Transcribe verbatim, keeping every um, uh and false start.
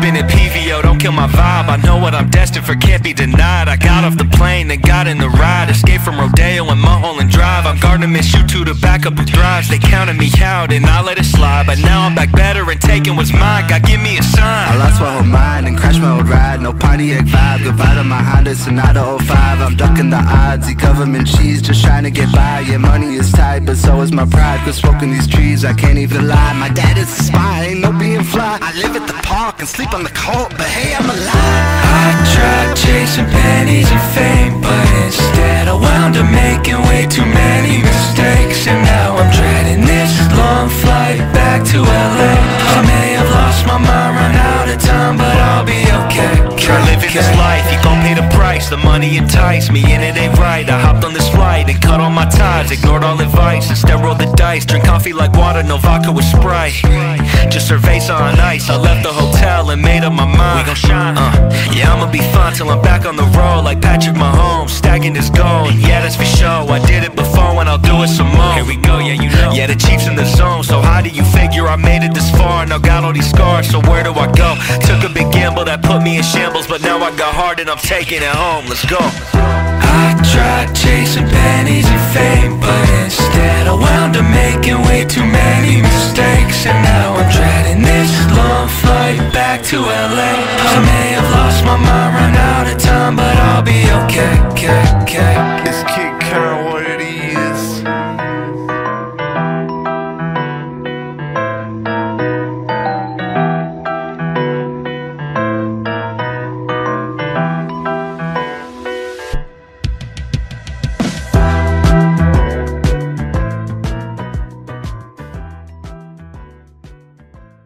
minute P V O, don't kill my vibe. I know what I'm destined for, can't be denied. I got off the plane and got in the ride. Escape from Rodeo and Mulholland Drive. I'm guarding to miss you two to back up who thrives. They counted me out and I let it slide, but now I'm back better and taking what's mine. God, give me a sign. I lost my whole mind and crashed my old ride. No Pontiac vibe, goodbye to my Honda Sonata oh five. I'm ducking the odds, the government cheese, just trying to get by. Yeah, money is tight, but so is my pride. Cause smoking these trees, I can't even lie. My dad is a spy, ain't no being fly. I live at the park and sleep on the court, but hey, I'm alive. I tried chasing pennies and fame, but instead I wound up making way too many mistakes. And now I'm dreading this long flight back to L A. I may have lost my mind, run out of time, but I'll be okay. Try living this life, you gon' pay the price. The money enticed me and it ain't right. I hopped on this flight and cut all my ties, ignored all advice, instead rolled the dice. Drink coffee like water, no vodka with Sprite. Just cerveza on ice, I left the hotel and made up my mind. We gon' shine, uh, yeah, I'ma be fine till I'm back on the road like Patrick Mahomes, stacking this gold. Yeah, that's for sure, I did it before and I'll do it some more. Here we go, yeah, you know. Yeah, the Chiefs in the zone, so how do you figure I made it this far? Now got all these scars, so where do I go? Took a big gamble that put me in shambles, but now I got heart and I'm taking it home. Let's go. I tried